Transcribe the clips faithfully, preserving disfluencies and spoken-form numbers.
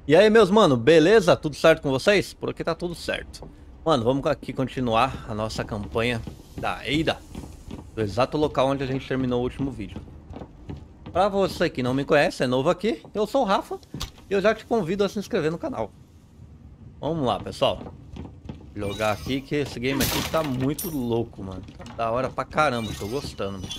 E aí, meus mano, beleza? Tudo certo com vocês? Por aqui tá tudo certo. Mano, vamos aqui continuar a nossa campanha da Ada, do exato local onde a gente terminou o último vídeo. Pra você que não me conhece, é novo aqui, eu sou o Rafa e eu já te convido a se inscrever no canal. Vamos lá, pessoal. Jogar aqui que esse game aqui tá muito louco, mano. Tá da hora pra caramba, tô gostando, mano.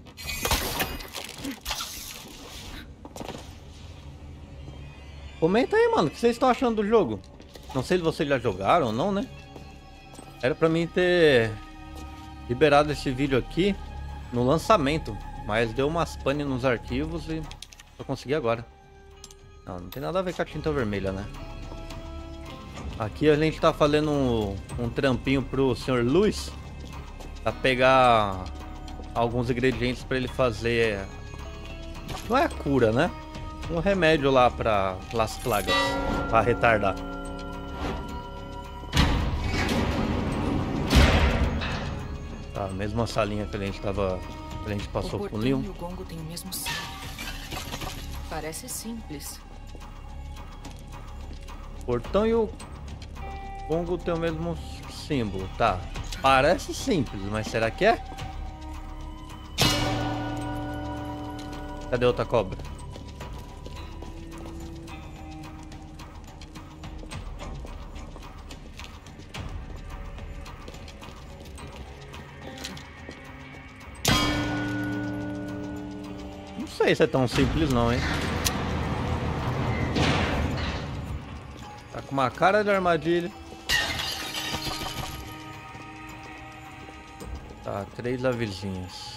Comenta aí, mano, o que vocês estão achando do jogo? Não sei se vocês já jogaram ou não, né? Era pra mim ter liberado esse vídeo aqui no lançamento, mas deu umas pane nos arquivos e só consegui agora. Não, não tem nada a ver com a tinta vermelha, né? Aqui a gente tá fazendo um, um trampinho pro senhor Luiz pra pegar alguns ingredientes pra ele fazer... Não é a cura, né? Um remédio lá pra Las Plagas, pra retardar. Tá, mesma salinha que a gente tava... Que a gente passou com o Leon. E o gongo tem o mesmo som. Parece simples. O portão e o gongo tem o mesmo símbolo, tá. Parece simples, mas será que é? Cadê outra cobra? Não sei se é tão simples não, hein? Tá com uma cara de armadilha. Tá, três avizinhas.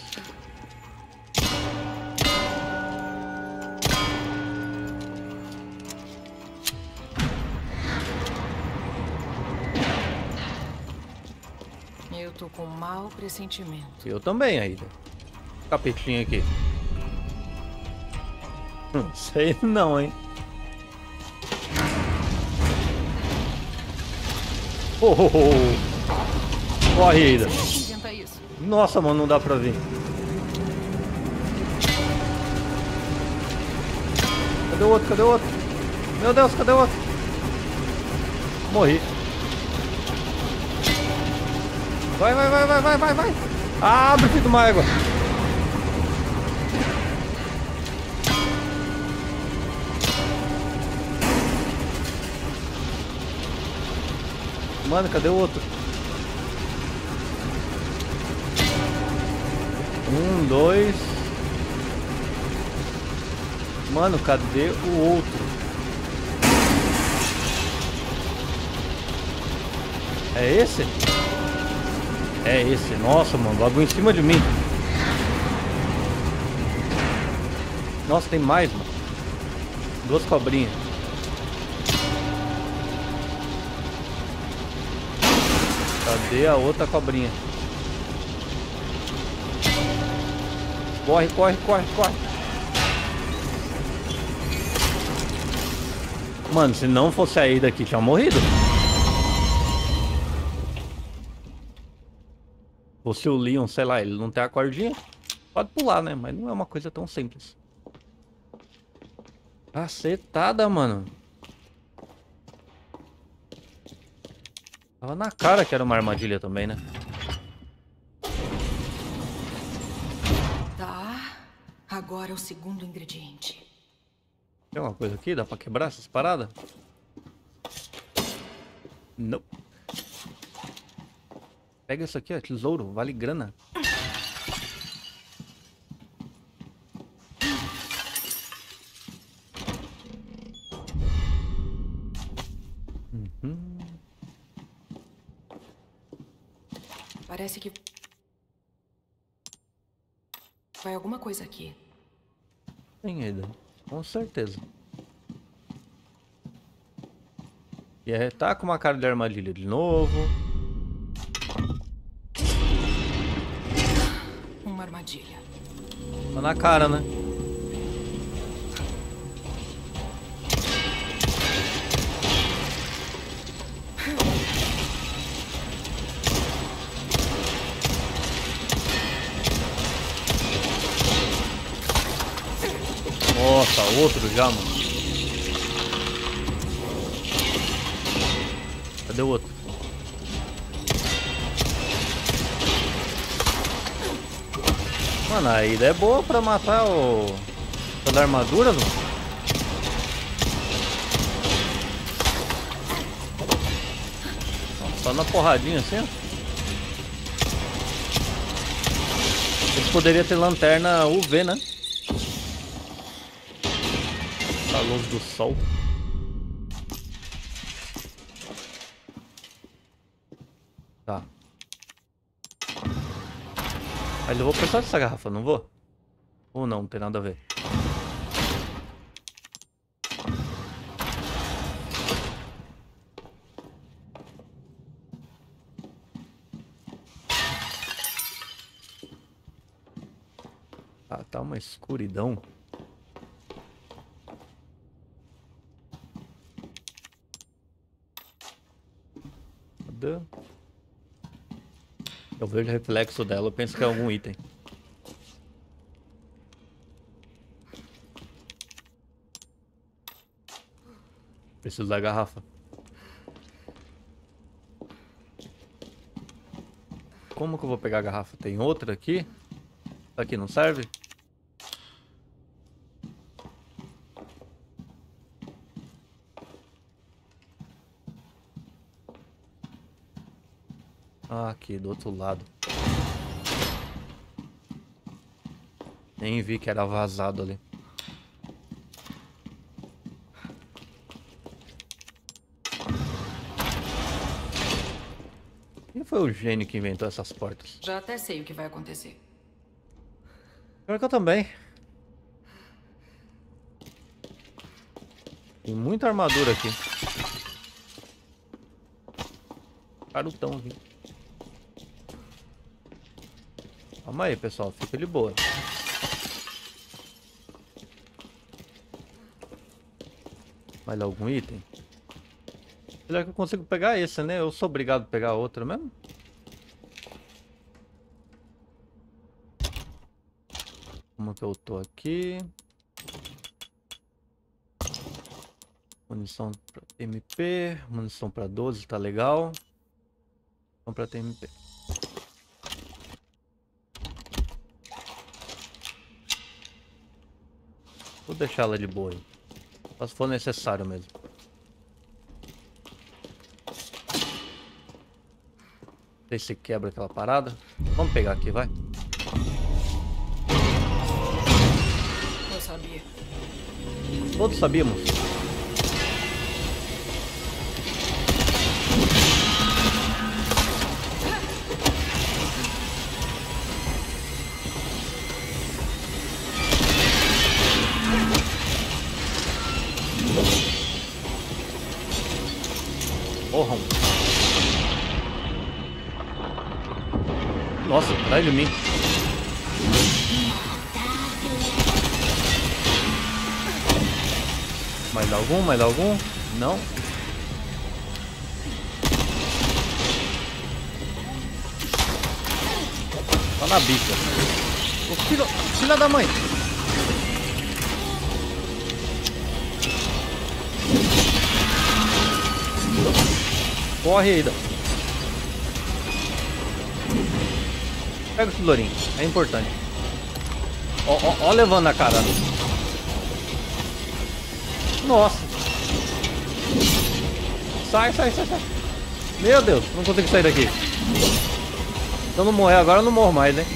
Eu tô com um mau pressentimento. Eu também, Aida. Capetinho aqui. Não sei não, hein? Oh, oh, oh. Corre, Aida. Inventa isso. Nossa, mano, não dá pra vir. Cadê o outro? Cadê o outro? Meu Deus, cadê o outro? Morri. Vai, vai, vai, vai, vai, vai, vai. Abre, filho de uma égua. Mano, cadê o outro? Um, dois. Mano, cadê o outro? É esse? É esse. Nossa, mano, logo em cima de mim. Nossa, tem mais, mano. Duas cobrinhas. Cadê a outra cobrinha? Corre, corre, corre, corre. Mano, se não fosse a Ada aqui, tinha morrido. Fosse o Leon, sei lá, ele não tem a cordinha. Pode pular, né? Mas não é uma coisa tão simples. Cacetada, mano. Tava na cara que era uma armadilha também, né? Tá. Agora é o segundo ingrediente. Tem alguma coisa aqui? Dá pra quebrar essas paradas? Não. Pega isso aqui, ó. Tesouro. Vale grana. Uhum. Parece que... vai alguma coisa aqui. Tem Ada. Com certeza. E aí, tá com uma cara de armadilha de novo. Uma armadilha. Tá na cara, né? Nossa, outro já, mano. Cadê o outro? Mano, a ida é boa pra matar o... Pra dar armadura, não? Só na porradinha assim, ó. Eles poderiam ter lanterna U V, né? A luz do sol. Tá. Mas eu vou precisar dessa garrafa, não vou? Ou não, não tem nada a ver. Ah, tá uma escuridão. Cadê? Eu vejo o reflexo dela, eu penso que é algum item. Preciso da garrafa. Como que eu vou pegar a garrafa? Tem outra aqui? Aqui não serve? Ah, aqui do outro lado. Nem vi que era vazado ali. Quem foi o gênio que inventou essas portas? Já até sei o que vai acontecer. Pior que eu também. Tem muita armadura aqui. Carutão aqui. Calma aí, pessoal. Fica de boa. Mais algum item? Será que eu consigo pegar esse, né? Eu sou obrigado a pegar outra mesmo? Como que eu tô aqui? Munição pra T M P. Munição pra doze, tá legal. Munição pra T M P. Vou deixar ela de boa aí. Só se for necessário mesmo. Não sei se quebra aquela parada. Vamos pegar aqui, vai. Eu sabia. Todos sabíamos. Morram. Nossa, atrás de mim. Mais algum? Mais algum? Não. Tá na bicha. Ô filho, filha da mãe. Corre aí, pega o tesourinho, é importante. Ó, ó, ó, levando a cara. Nossa. Sai, sai, sai, sai. Meu Deus, não consigo sair daqui. Se eu não morrer agora, eu não morro mais, né?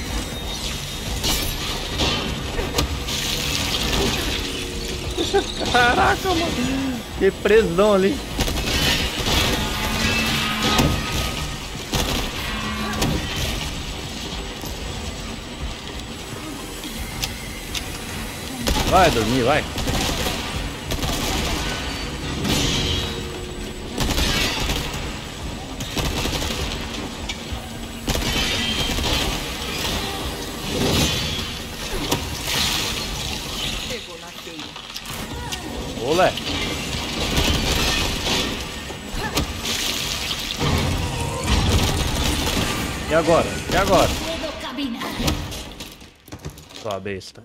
Caraca, mano. Que presão ali. Vai dormir, vai. Pegou na teia. Olé. E agora? E agora? Sua besta.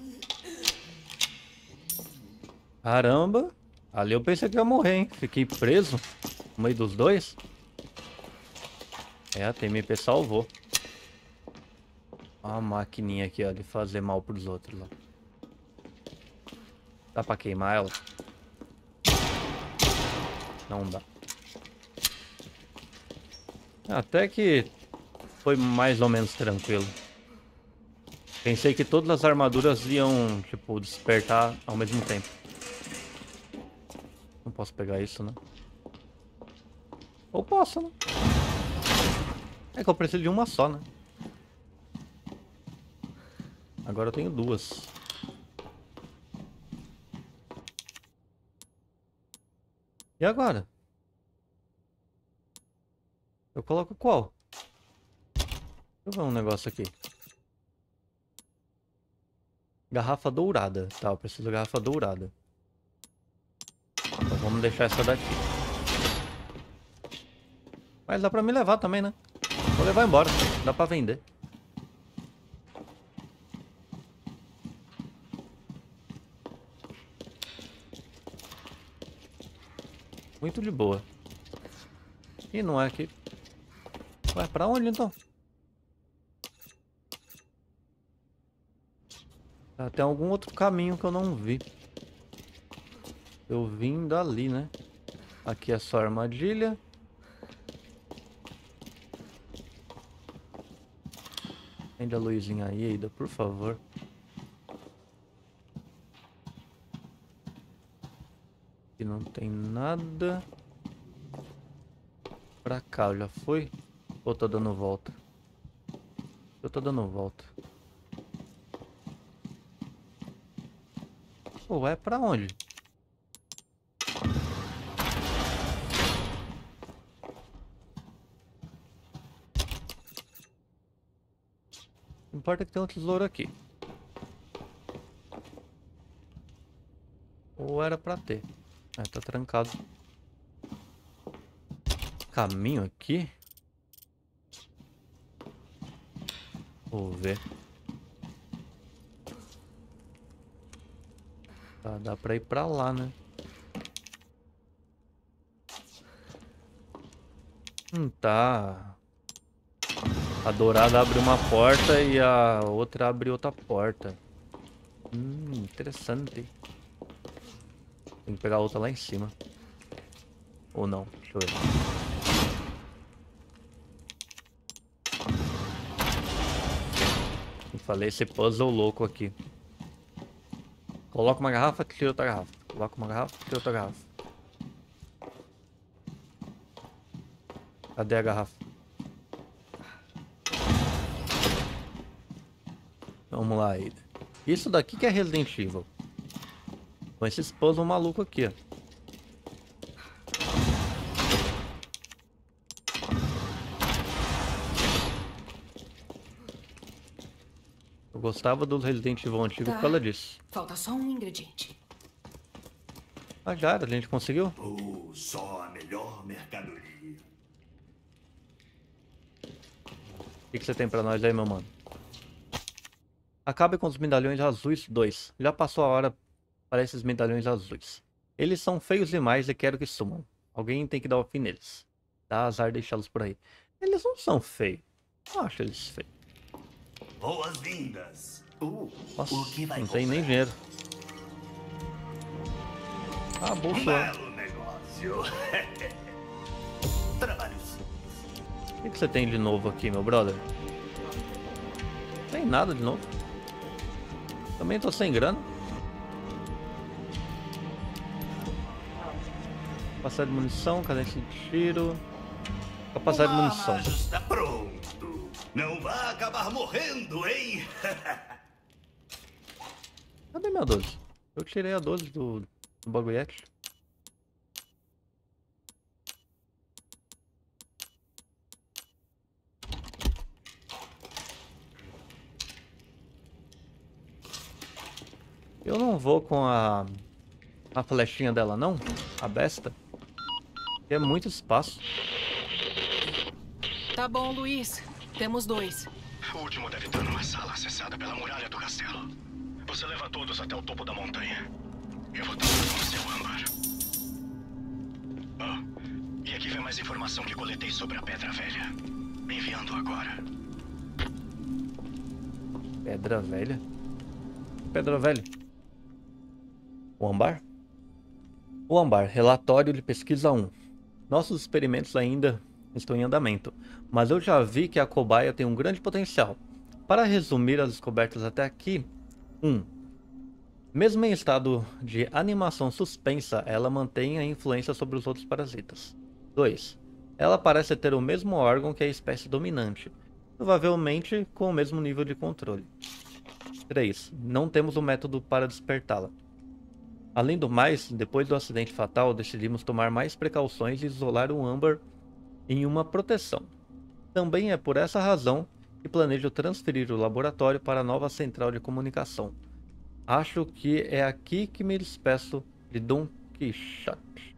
Caramba. Ali eu pensei que ia morrer, hein? Fiquei preso no meio dos dois. É, a T M P salvou. Olha a maquininha aqui, ó, de fazer mal pros outros, ó. Dá pra queimar ela? Não dá. Até que foi mais ou menos tranquilo. Pensei que todas as armaduras iam, tipo, despertar ao mesmo tempo. Não posso pegar isso, né? Ou posso, né? É que eu preciso de uma só, né? Agora eu tenho duas. E agora? Eu coloco qual? Deixa eu ver um negócio aqui. Garrafa dourada. Tá, eu preciso de garrafa dourada. Então vamos deixar essa daqui. Mas dá pra me levar também, né? Vou levar embora. Dá pra vender. Muito de boa. E não é aqui. Vai pra onde então? Ah, tem algum outro caminho que eu não vi. Eu vim dali, né? Aqui é só armadilha. Acende a luzinha aí, Ada, por favor. Aqui não tem nada. Pra cá, já foi? Ou tô dando volta? Eu tô dando volta. Pô, é pra onde? Não importa que tem um tesouro aqui. Ou era pra ter. É, tá trancado. Caminho aqui? Vou ver. Tá, dá pra ir pra lá, né? Hum, tá. A dourada abre uma porta e a outra abre outra porta. Hum, interessante. Tem que pegar a outra lá em cima. Ou não, deixa eu ver. Eu falei esse puzzle louco aqui. Coloca uma garrafa, tira outra garrafa. Coloca uma garrafa, tira outra garrafa. Cadê a garrafa? Vamos lá, Ada. Isso daqui que é Resident Evil. Com esses puzzles malucos aqui, ó. Eu gostava do Resident Evil antigo Tá. por causa disso. Falta só um ingrediente. Ah, já era, a gente conseguiu? Oh, só a melhor mercadoria. O que, que você tem pra nós aí, meu mano? Acabe com os medalhões azuis dois. Já passou a hora para esses medalhões azuis. Eles são feios demais e quero que sumam. Alguém tem que dar o fim neles. Dá azar deixá-los por aí. Eles não são feios. Eu acho eles feios. Boas-vindas. Uh, Nossa, o que vai não tem nem comprar? dinheiro. Ah, Um bolsa. belo negócio. Trabalho simples. O que, que você tem de novo aqui, meu brother? Não tem nada de novo. Também tô sem grana. Capacidade de munição, cadência de tiro. Capacidade de munição. O está pronto. Não vai acabar morrendo, hein? Cadê minha doze? Eu tirei a doze do, do bagulhete. Eu não vou com a, a flechinha dela, não. A besta. É muito espaço. Tá bom, Luiz. Temos dois. O último deve estar numa sala acessada pela muralha do castelo. Você leva todos até o topo da montanha. Eu vou estar com seu âmbar. Oh, e aqui vem mais informação que coletei sobre a Pedra Velha. Enviando agora. Pedra velha? Pedra velha. O âmbar? O âmbar, relatório de pesquisa um. Nossos experimentos ainda estão em andamento, mas eu já vi que a cobaia tem um grande potencial. Para resumir as descobertas até aqui, um. Mesmo em estado de animação suspensa, ela mantém a influência sobre os outros parasitas. dois. Ela parece ter o mesmo órgão que a espécie dominante, provavelmente com o mesmo nível de controle. três. Não temos um método para despertá-la. Além do mais, depois do acidente fatal, decidimos tomar mais precauções e isolar o âmbar em uma proteção. Também é por essa razão que planejo transferir o laboratório para a nova central de comunicação. Acho que é aqui que me despeço de Don Quixote.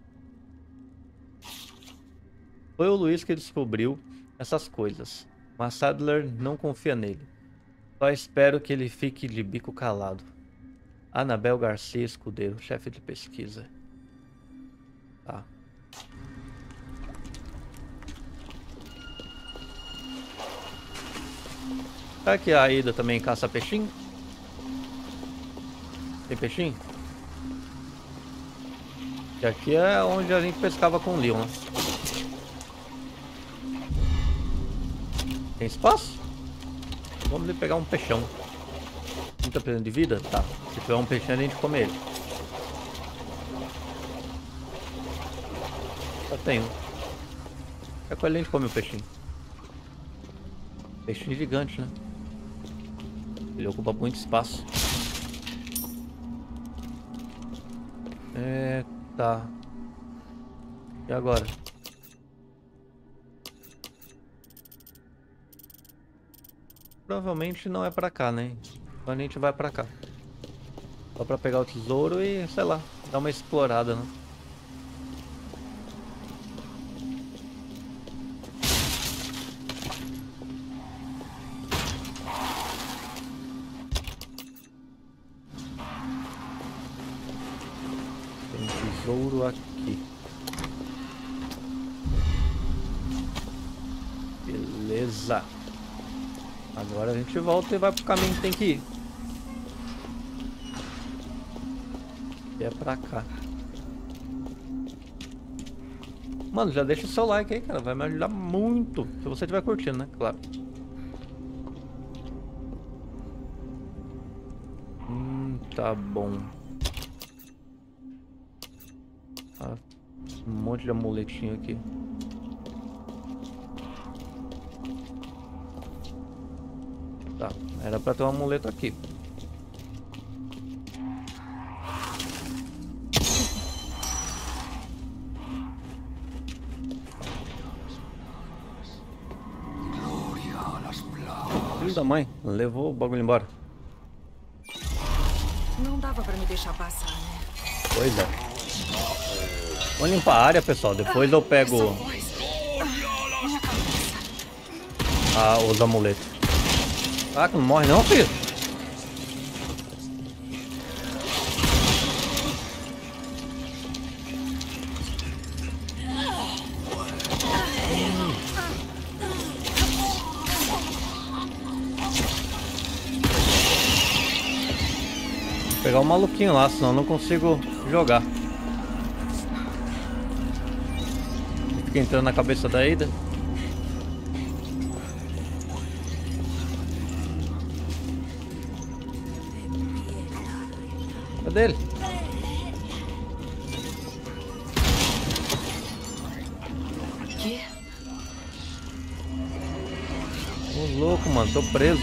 Foi o Luiz que descobriu essas coisas, mas Sadler não confia nele. Só espero que ele fique de bico calado. Anabel Garcia Escudeiro, chefe de pesquisa. Tá. Será que a Ida também caça peixinho? Tem peixinho? E aqui é onde a gente pescava com o Leon, né? Tem espaço? Vamos ali pegar um peixão. Não tá precisando de vida? Tá. Se tiver um peixinho, a gente come ele. Só tem um. É com ele a gente come o peixinho. Peixinho gigante, né? Ele ocupa muito espaço. É... Tá. E agora? Provavelmente não é pra cá, né? Então a gente vai pra cá. Só pra pegar o tesouro e, sei lá, dar uma explorada, né? Tem tesouro aqui. Beleza. Agora a gente volta e vai pro caminho que tem que ir. E é pra cá. Mano, já deixa o seu like aí, cara. Vai me ajudar muito. Se você estiver curtindo, né? Claro. Hum, tá bom. Ah, um monte de amuletinho aqui. Tá, era pra ter um amuleto aqui. Filho da mãe, levou o bagulho embora. Não dava pra me deixar passar, né? Pois é. Vamos limpar a área, pessoal. Depois eu pego ah, os amuletos. Ah, que não morre não, filho. Vou pegar o maluquinho lá, senão eu não consigo jogar. Fica entrando na cabeça da Ada. Dele. Que? Ô louco, mano, tô preso.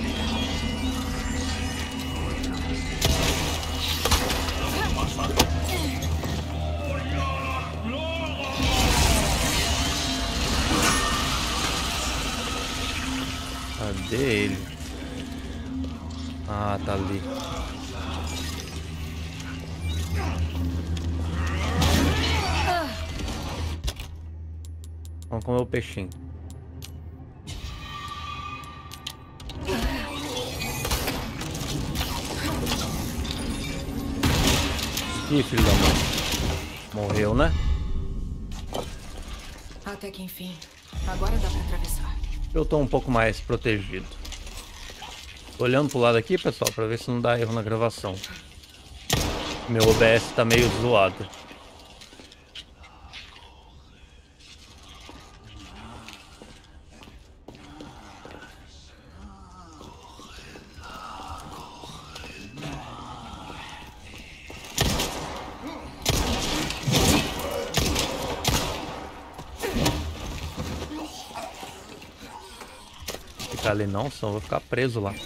Cadê ele? Ah, tá ali. Vamos comer o peixinho. Ih, filho da mãe. Morreu, né? Até que enfim. Agora dá pra atravessar. Eu tô um pouco mais protegido. Tô olhando pro lado aqui, pessoal, pra ver se não dá erro na gravação. Meu O B S tá meio zoado. Ficar ali não, senão eu vou ficar preso lá.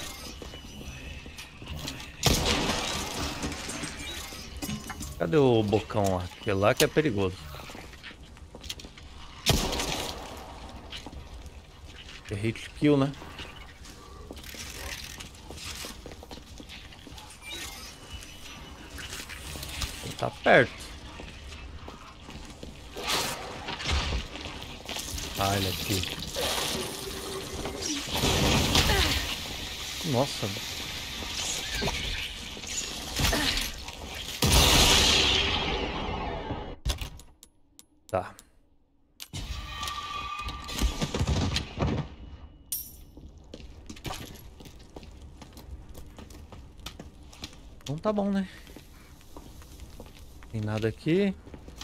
Cadê o bocão lá? Aquele lá que é perigoso. É hit kill, né? Ele tá perto. Ah, ele aqui. Nossa. Tá. Então tá bom, né? Tem nada aqui.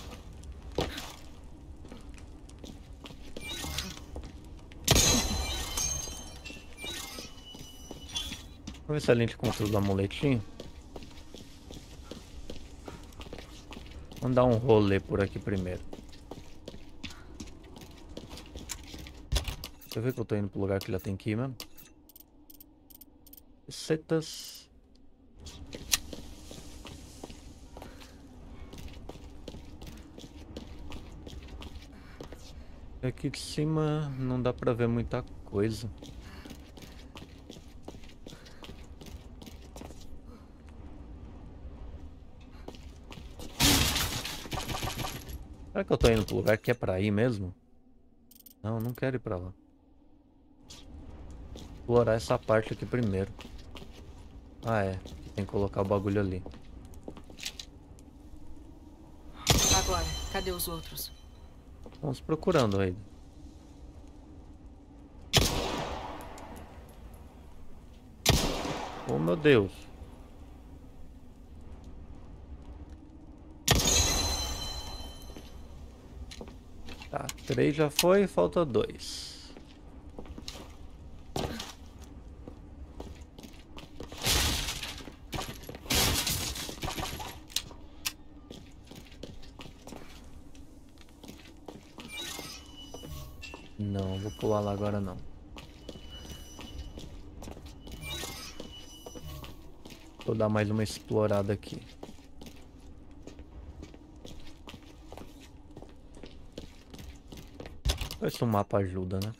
Vamos ver se a gente controla o amuletinho. Vamos dar um rolê por aqui primeiro. Deixa eu ver que eu tô indo pro lugar que já tem que ir mesmo. Setas. Aqui de cima não dá pra ver muita coisa. Será que eu tô indo pro lugar que é pra ir mesmo? Não, não quero ir pra lá. Vou explorar essa parte aqui primeiro. Ah, é. Tem que colocar o bagulho ali. Agora, cadê os outros? Vamos procurando aí. Oh, meu Deus. Tá, três já foi, falta dois. Não, vou pular lá agora não. Vou dar mais uma explorada aqui. Ver se o mapa ajuda, né?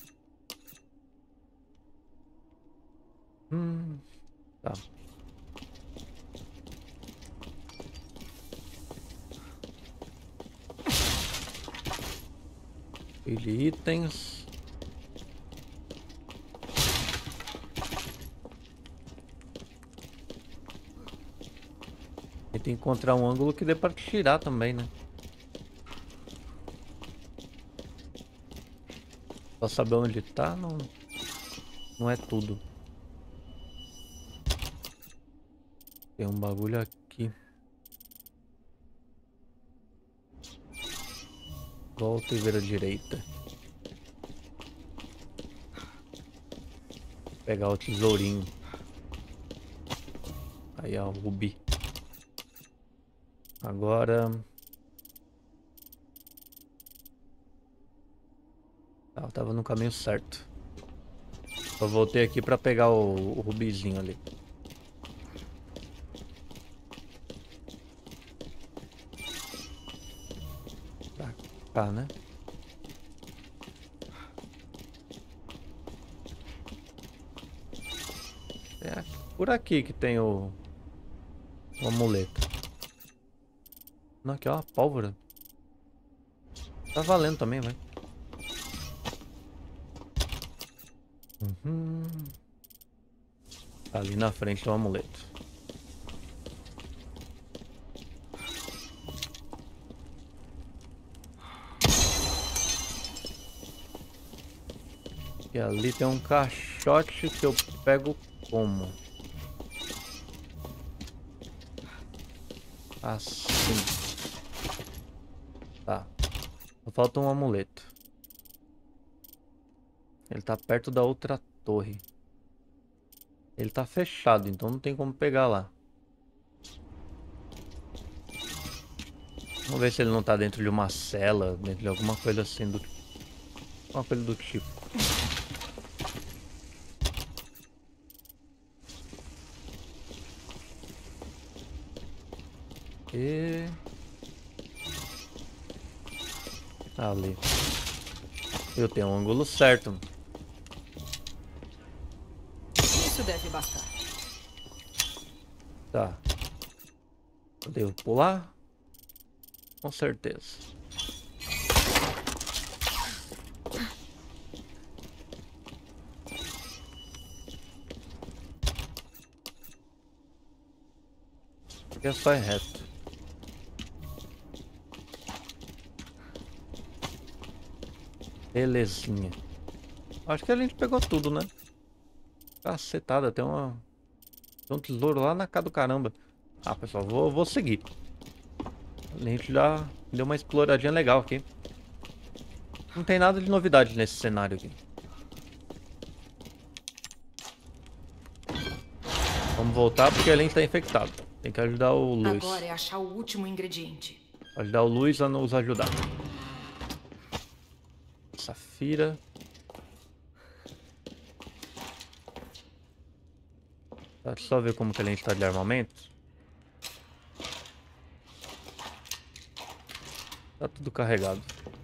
Hum, tá. De itens. E tem que encontrar um ângulo que dê para tirar também, né? Só saber onde tá, não, não é tudo. Tem um bagulho aqui. Volta e vira à direita. Pegar o tesourinho. Aí, ó, o rubi. Agora... Ah, eu tava no caminho certo. Só voltei aqui pra pegar o, o rubizinho ali. Pra cá, né? É por aqui que tem o, o amuleto. Não, aqui ó, a pólvora. Tá valendo também, vai. Uhum. Ali na frente tem o amuleto. E ali tem um caixote que eu pego como? Assim. Tá. Só falta um amuleto. Ele tá perto da outra torre. Ele tá fechado, então não tem como pegar lá. Vamos ver se ele não tá dentro de uma cela, dentro de alguma coisa assim do... Alguma coisa do tipo. E... Tá ali. Eu tenho um ângulo certo. Isso deve bastar. Tá. Eu devo pular? Com certeza. Aqui é só ir reto. Belezinha. Acho que a gente pegou tudo, né? Cacetada, tem uma... Tem um tesouro lá na casa do caramba. Ah, pessoal, vou, vou seguir. A gente já deu uma exploradinha legal aqui. Não tem nada de novidade nesse cenário aqui. Vamos voltar porque a gente tá infectado. Tem que ajudar o Luiz. Agora é achar o último ingrediente. Ajudar o Luiz a nos ajudar. Safira. Tá, deixa eu só ver como que a gente tá de armamento. Tá tudo carregado.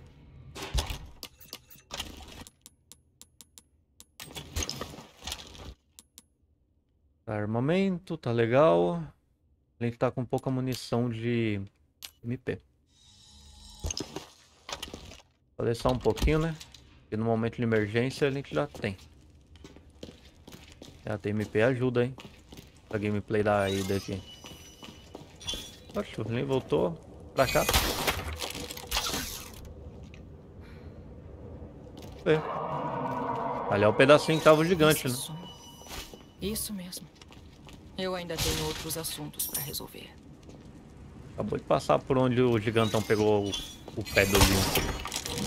Armamento, tá legal. A gente tá com pouca munição de M P. Fazer só um pouquinho, né? Porque no momento de emergência a gente já tem. Já tem M P, ajuda, hein? A gameplay da ida aqui. Oxe, o Lin voltou pra cá. É. Ali é o pedacinho que tava o gigante, né? Isso mesmo. Eu ainda tenho outros assuntos pra resolver. Acabou de passar por onde o gigantão pegou o, o pé do Lin.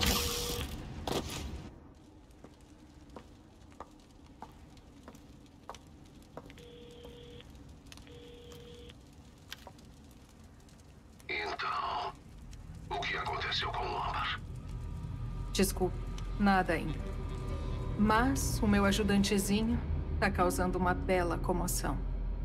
Então, o que aconteceu com o Ambar? Desculpe, nada ainda. Mas o meu ajudantezinho tá causando uma bela comoção.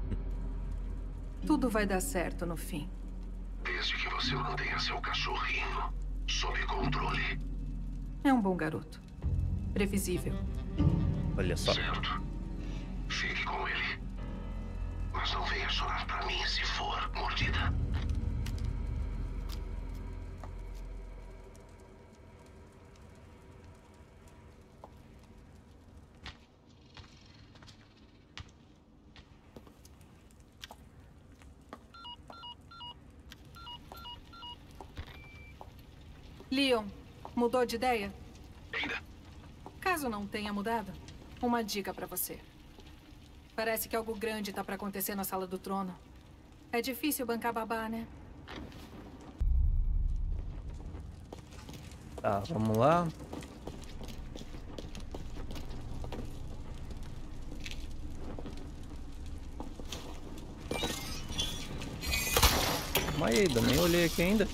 Tudo vai dar certo no fim. Desde que você mantenha seu cachorrinho sob controle. É um bom garoto. Previsível. Olha só. Certo. Fique com ele. Mas não venha chorar pra mim se for mordida. Leon, mudou de ideia? Ainda. Caso não tenha mudado, uma dica pra você. Parece que algo grande tá pra acontecer na Sala do Trono. É difícil bancar babá, né? Tá, vamos lá. Mas ainda, nem olhei aqui ainda.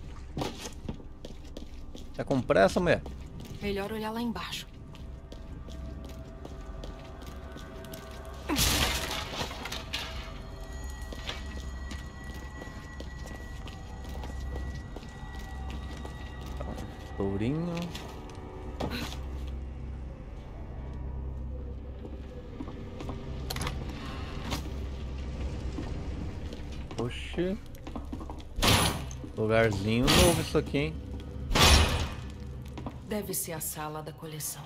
Tá com pressa, mulher? Melhor olhar lá embaixo. Tourinho. Oxi. Lugarzinho novo isso aqui, hein? Deve ser a sala da coleção.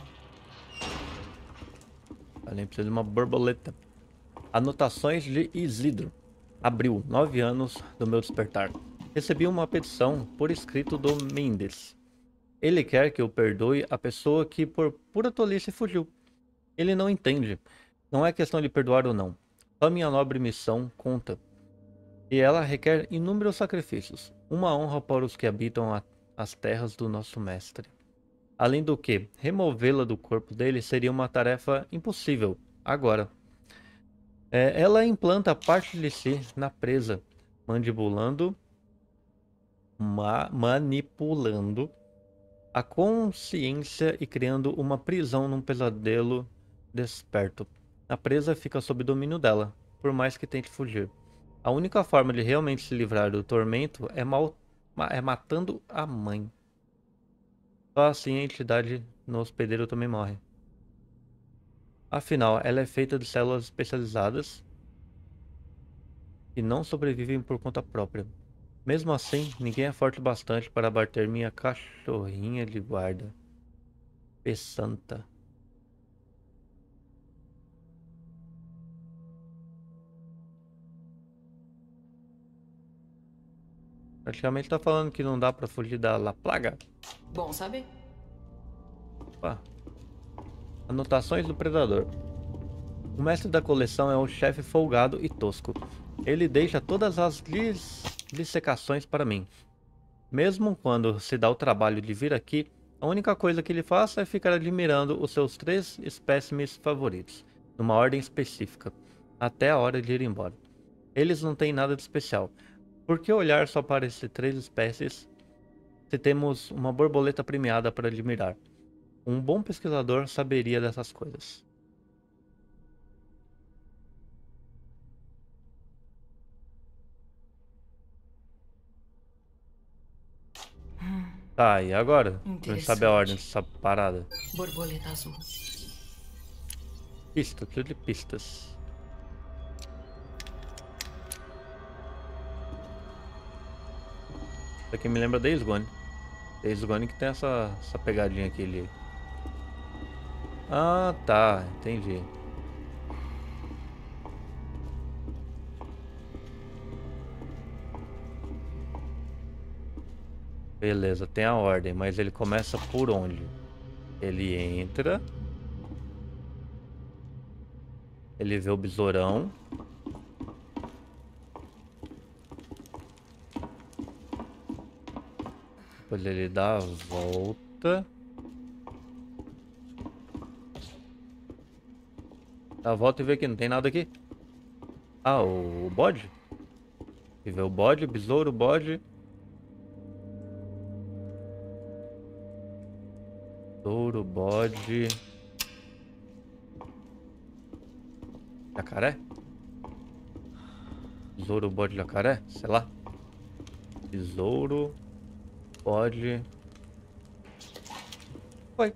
Ali precisa de uma borboleta. Anotações de Isidro. Abril, nove anos do meu despertar. Recebi uma petição por escrito do Mendes. Ele quer que eu perdoe a pessoa que por pura tolice fugiu. Ele não entende. Não é questão de perdoar ou não. Só minha nobre missão conta. E ela requer inúmeros sacrifícios. Uma honra para os que habitam a, as terras do nosso mestre. Além do que, removê-la do corpo dele seria uma tarefa impossível, agora. É, ela implanta parte de si na presa, mandibulando, ma manipulando a consciência e criando uma prisão num pesadelo desperto. A presa fica sob domínio dela, por mais que tente fugir. A única forma de realmente se livrar do tormento é, mal é matando a mãe. Só assim a entidade no hospedeiro também morre. Afinal, ela é feita de células especializadas que não sobrevivem por conta própria. Mesmo assim, ninguém é forte bastante para abater minha cachorrinha de guarda. Peçanta. Praticamente tá falando que não dá pra fugir da La Plaga. Bom saber. Opa. Anotações do predador. O mestre da coleção é um chefe folgado e tosco. Ele deixa todas as dissecações para mim. Mesmo quando se dá o trabalho de vir aqui, a única coisa que ele faz é ficar admirando os seus três espécimes favoritos, numa ordem específica, até a hora de ir embora. Eles não têm nada de especial. Por que olhar só para essas três espécies se temos uma borboleta premiada para admirar? Um bom pesquisador saberia dessas coisas. Tá, e agora? Não sabe a ordem dessa parada. Borboleta azul. Pista, tudo de pistas. Isso aqui me lembra Days Gone. Days Gone que tem essa, essa pegadinha aqui ali. Ah, tá, entendi. Beleza, tem a ordem, mas ele começa por onde? Ele entra. Ele vê o besourão. Depois ele dá a volta. Dá a volta e vê que não tem nada aqui. Ah, o, o bode? E vê o bode, besouro, bode. Besouro, bode. Jacaré? Besouro, bode, jacaré? Sei lá. Besouro, bode. Foi.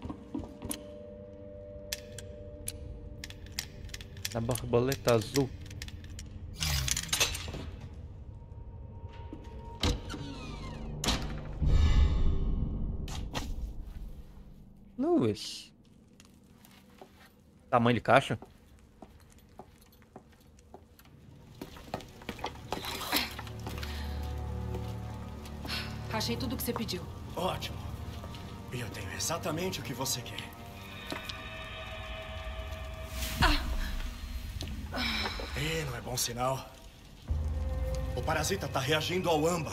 A borboleta azul. Lewis. Tamanho de caixa? Achei tudo que você pediu. Ótimo. E eu tenho exatamente o que você quer. E não é bom sinal. O parasita tá reagindo ao âmbar.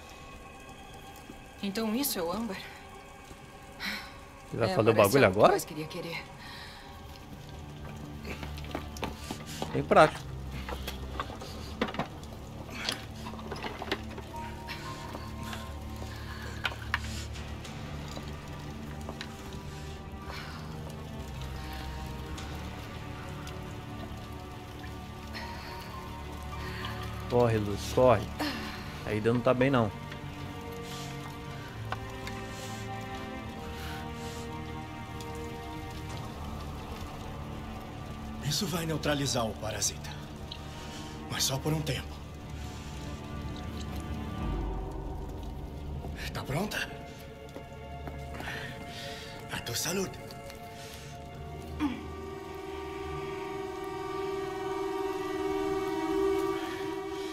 Então isso é o âmbar? Você vai É, fazer o parece bagulho algo que agora? mais queria querer. Bem prático. Corre, Luz, corre. Ainda não tá bem, não. Isso vai neutralizar o parasita. Mas só por um tempo. Tá pronta? A tua saúde.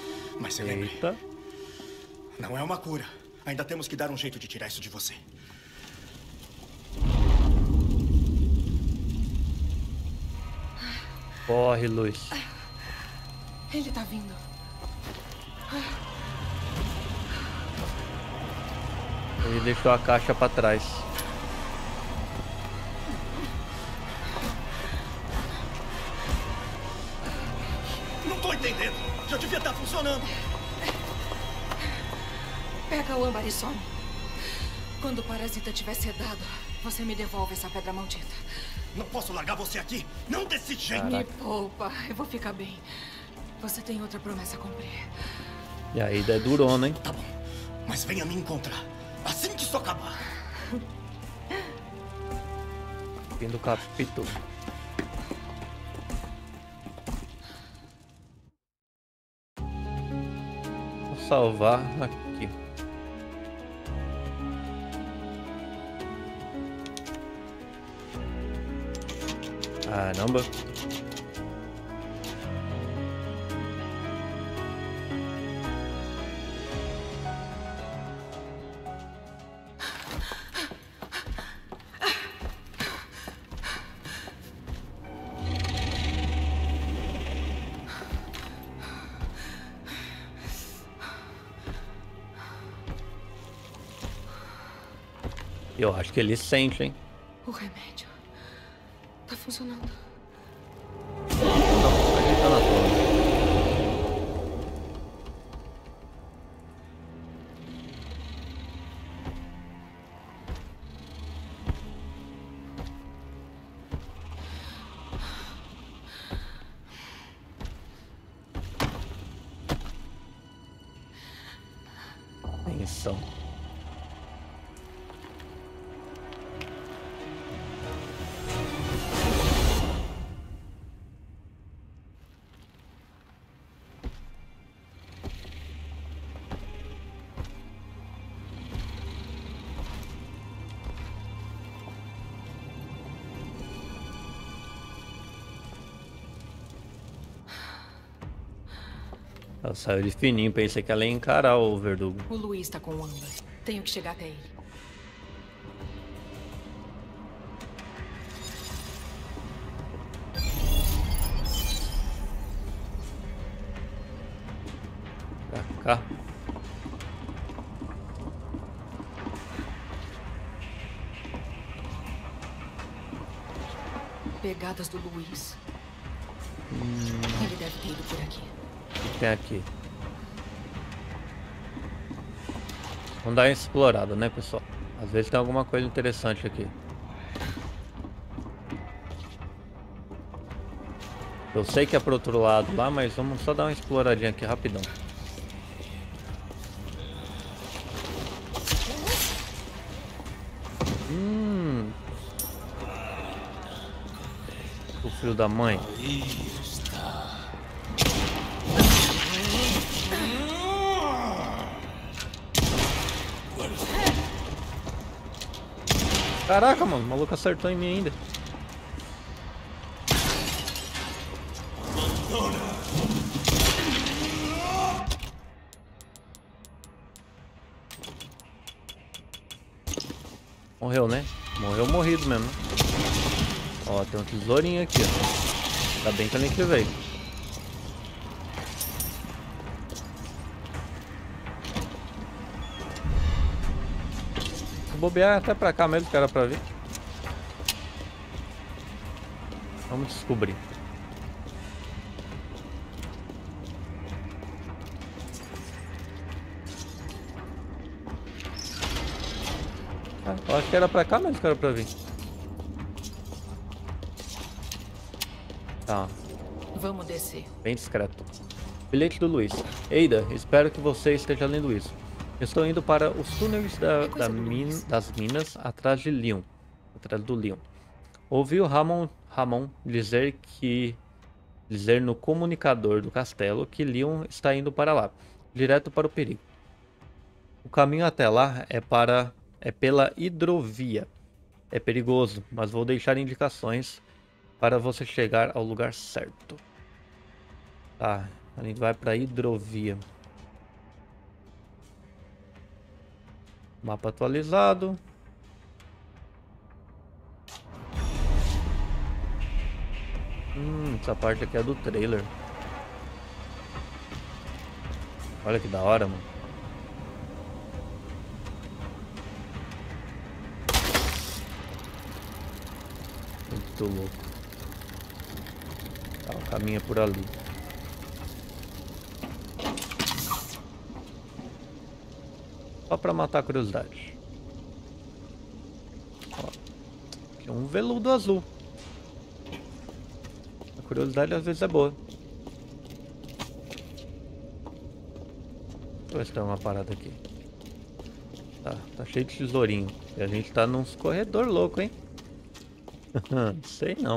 Mas se lembre, Eita. não é uma cura. Ainda temos que dar um jeito de tirar isso de você. Corre, Luiz. Ele tá vindo. Ele deixou a caixa pra trás. Não tô entendendo. Já devia estar funcionando. Pega o âmbar e some. Quando o parasita tiver sedado, você me devolve essa pedra maldita. Não posso largar você aqui. Não desse jeito. Me poupa. Eu vou ficar bem. Você tem outra promessa a cumprir. E a ida é durona, hein? Tá bom. Mas venha me encontrar. Assim que isso acabar. Fim do capítulo. Vou salvar aqui. Caramba. Eu acho que ele sente, hein? O remédio tá funcionando. Não, ele tá na tona. Atenção. Ela saiu de fininho, pensei que ela ia encarar o verdugo. O Luiz tá com o âmbar. Tenho que chegar até ele. Pra cá. Pegadas do Luiz. Hum. Ele deve ter ido por aqui. O que tem aqui? Vamos dar uma explorada, né, pessoal? Às vezes tem alguma coisa interessante aqui. Eu sei que é pro outro lado lá, mas vamos só dar uma exploradinha aqui rapidão. Hum. O filho da mãe. Caraca, mano, o maluco acertou em mim ainda. Morreu, né? Morreu morrido mesmo. Ó, tem um tesourinho aqui, ó. Ainda bem que eu nem que veio. Bobear até pra cá mesmo que era pra ver. Vamos descobrir. Ah, eu acho que era pra cá mesmo que era pra vir. Tá. Vamos descer. Bem discreto. Bilhete do Luiz. Eida, espero que você esteja lendo isso. Estou indo para os túneis da, da min, das minas atrás de Leon. Atrás do Leon. Ouvi o Ramon, Ramon dizer que dizer no comunicador do castelo que Leon está indo para lá, direto para o perigo. O caminho até lá é para é pela hidrovia. É perigoso, mas vou deixar indicações para você chegar ao lugar certo. Tá, a gente vai para a hidrovia. Mapa atualizado. Hum, essa parte aqui é do trailer. Olha que da hora, mano. Muito louco. Tá, o caminho é por ali. Só pra matar a curiosidade. Ó, aqui é um veludo azul. A curiosidade às vezes é boa. Deixa eu ver se tem uma parada aqui. Tá, tá cheio de tesourinho. E a gente tá num corredor louco, hein? Sei não.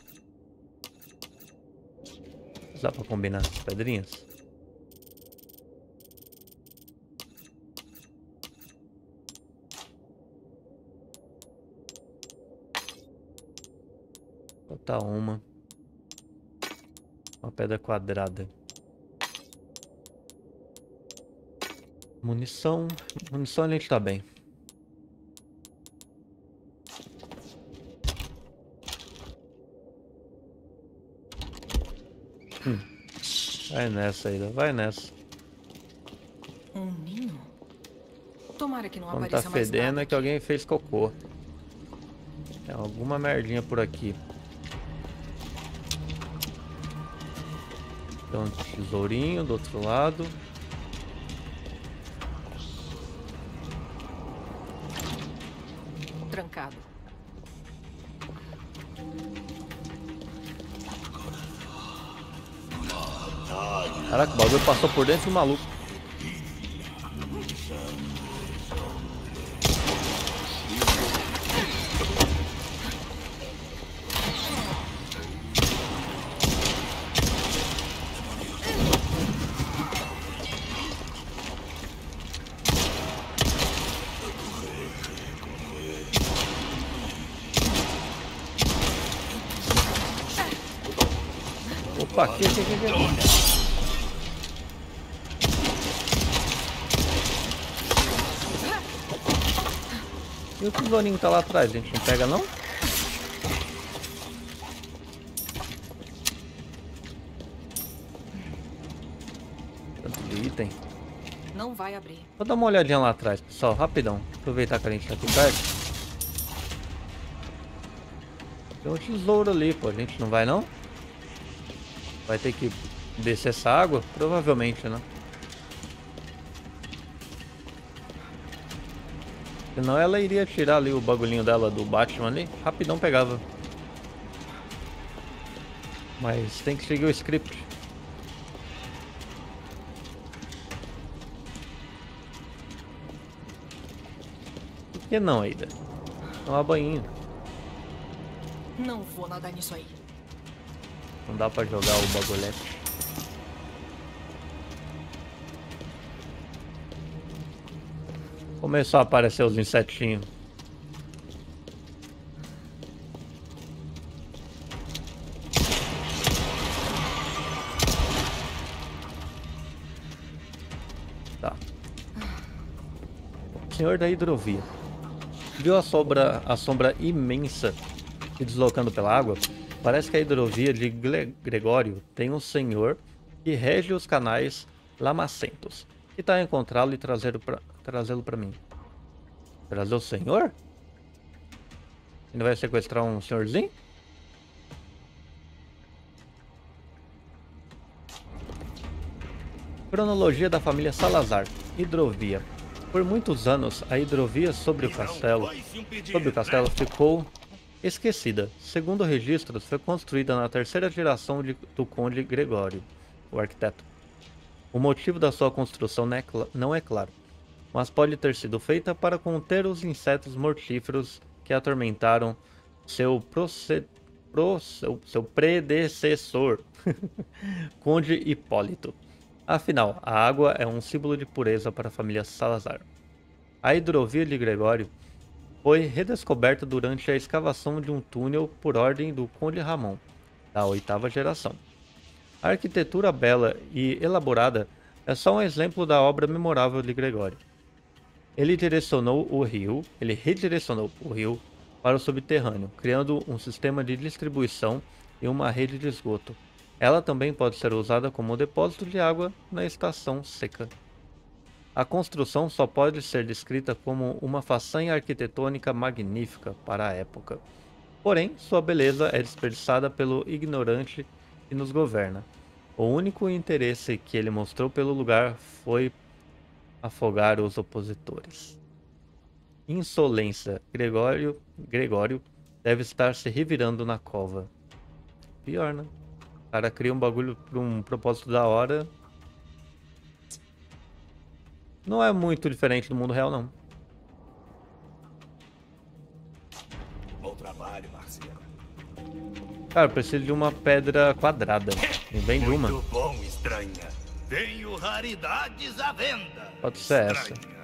Dá pra combinar essas pedrinhas? Botar uma. Uma pedra quadrada. Munição. Munição a gente tá bem. Hum. Vai nessa aí, vai nessa. Um ninho? Tomara que não Quando apareça tá mais fedendo nada é que alguém fez cocô. Tem alguma merdinha por aqui. Tem um tesourinho do outro lado. trancado. Caraca, o bagulho passou por dentro do maluco. Opa, aqui, aqui, aqui, aqui. E o tesourinho tá lá atrás, a gente não pega não? Tanto de item. Não vai abrir. Vou dar uma olhadinha lá atrás, pessoal, rapidão. Aproveitar que a gente tá aqui perto. Tem um tesouro ali, pô, a gente não vai não? Vai ter que descer essa água? Provavelmente, né? Senão ela iria tirar ali o bagulhinho dela do Batman ali. Rapidão pegava. Mas tem que seguir o script. Por que não, Ada? Tomar banho. Não vou nadar nisso aí. Não dá pra jogar o bagulhete. Começou a aparecer os insetinhos. Tá. Senhor da hidrovia. Viu a sombra, a sombra imensa se deslocando pela água? Parece que a hidrovia de Gregório tem um senhor que rege os canais lamacentos. Que tal encontrá-lo e trazê-lo pra, trazê-lo pra mim? Trazer o senhor? Ele vai sequestrar um senhorzinho? Cronologia da família Salazar. Hidrovia. Por muitos anos, a hidrovia sobre o castelo, sobre o castelo ficou esquecida. Segundo registros, foi construída na terceira geração de, do Conde Gregório, o arquiteto. O motivo da sua construção não é, não é claro, mas pode ter sido feita para conter os insetos mortíferos que atormentaram seu, proce, pro, seu, seu predecessor, Conde Hipólito. Afinal, a água é um símbolo de pureza para a família Salazar. A hidrovia de Gregório foi redescoberta durante a escavação de um túnel por ordem do Conde Ramon, da oitava geração. A arquitetura bela e elaborada é só um exemplo da obra memorável de Gregório. Ele direcionou o rio, ele redirecionou o rio para o subterrâneo, criando um sistema de distribuição e uma rede de esgoto. Ela também pode ser usada como depósito de água na estação seca. A construção só pode ser descrita como uma façanha arquitetônica magnífica para a época. Porém, sua beleza é desperdiçada pelo ignorante que nos governa. O único interesse que ele mostrou pelo lugar foi afogar os opositores. Insolência. Gregório, Gregório deve estar se revirando na cova. Pior, né? O cara cria um bagulho para um propósito da hora. Não é muito diferente do mundo real, não. Bom trabalho, parceiro. Cara, eu preciso de uma pedra quadrada. Me vem de uma. Muito bom, estranha. Tenho raridades à venda. Pode ser essa. Estranha.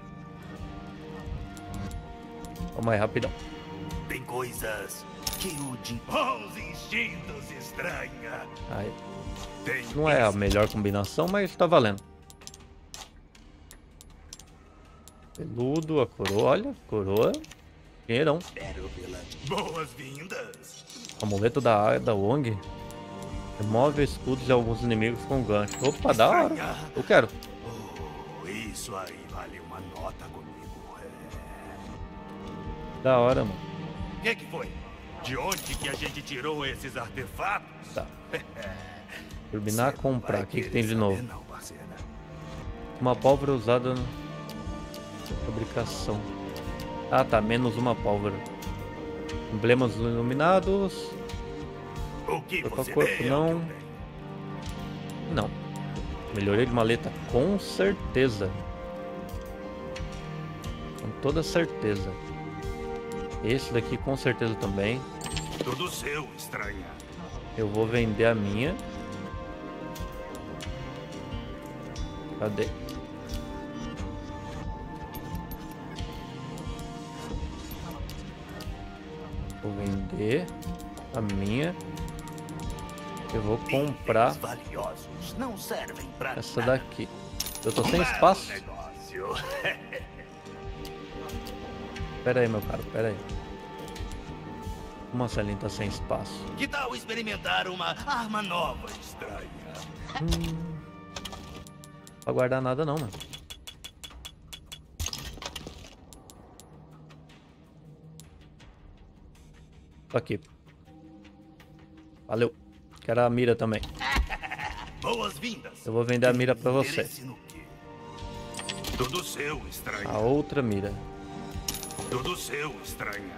Vamos aí, rapidão. Tem coisas que o de bons instintos, estranha. Aí. Tem Não é a isso. melhor combinação, mas tá valendo. Peludo, a coroa. Olha, coroa. Dinheirão. Boas-vindas. Amuleto da, da Wong. Remove escudos de alguns inimigos com gancho. Opa, da hora. Eu quero. Oh, isso aí vale uma nota comigo. É. Da hora, mano. O que, que foi? De onde que a gente tirou esses artefatos? Tá. Turbinar, Cê comprar. vai O que, que querer tem de saber novo? não, parceira. Uma pólvora usada na fabricação. Ah, tá. Menos uma pólvora. Emblemas iluminados. O que Corpo a você corpo, vê é o que não. eu tenho. Não. Melhorei de maleta, com certeza. Com toda certeza. Esse daqui com certeza também. Tudo seu, estranha. Eu vou vender a minha. Cadê? Vou vender a minha. Eu vou comprar Itens valiosos não servem pra essa nada. daqui. Eu tô sem Belo espaço. negócio. Pera aí, meu caro, pera aí. Como assim ele tá sem espaço? Que tal experimentar uma arma nova, estranha? Hum, não pra guardar nada não, mano. Tô aqui. Valeu. Quero a mira também. Boas-vindas. Eu vou vender a mira pra você. Interesse no quê? Tudo seu, estranha. A outra mira. Tudo seu, estranha.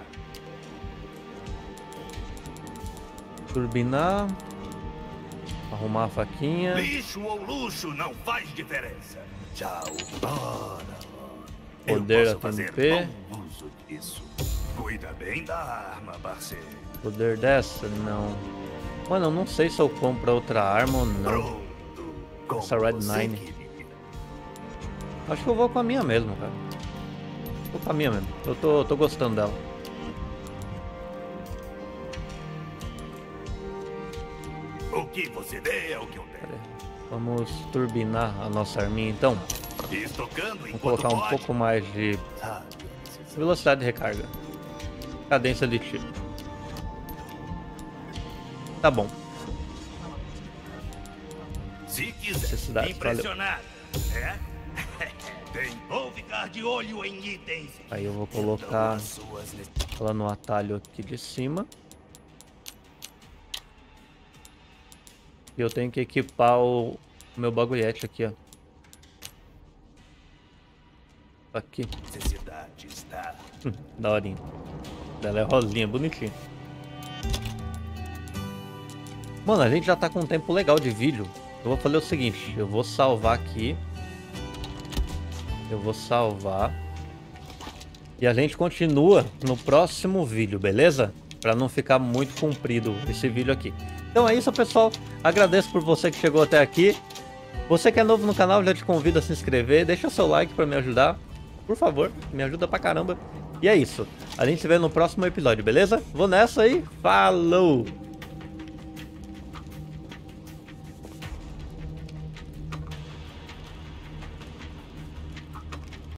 Turbinar. Arrumar a faquinha. Lixo ou luxo não faz diferença. Tchau. Ora, Poder eu posso fazer A T M P. bom uso disso. Cuida bem da arma, parceiro. Poder dessa? Não. Mano, eu não sei se eu compro outra arma ou não. Pronto. Como Essa Red você Nine. queria. Acho que eu vou com a minha mesmo, cara. Vou com a minha mesmo. Eu tô, tô gostando dela. O que você vê é o que eu Pera tenho. aí. Vamos turbinar a nossa arminha então. Estocando Vou enquanto colocar um pode. pouco mais de Sabe, velocidade de recarga. Cadência de tiro. Tá bom. se quiser Necessidade, impressionar, é? Tem bom ficar de olho em itens. Aí eu vou Então, colocar as suas ne- ela no atalho aqui de cima. E eu tenho que equipar o, o meu bagulhete aqui, ó. Aqui. necessidade está. Hum, daorinha. Ela é rosinha, bonitinha. Mano, a gente já tá com um tempo legal de vídeo. Eu vou fazer o seguinte, eu vou salvar aqui. Eu vou salvar. E a gente continua no próximo vídeo, beleza? Pra não ficar muito comprido esse vídeo aqui. Então é isso, pessoal. Agradeço por você que chegou até aqui. Você que é novo no canal, já te convido a se inscrever. Deixa o seu like pra me ajudar. Por favor, me ajuda pra caramba. E é isso. A gente se vê no próximo episódio, beleza? Vou nessa aí. Falou!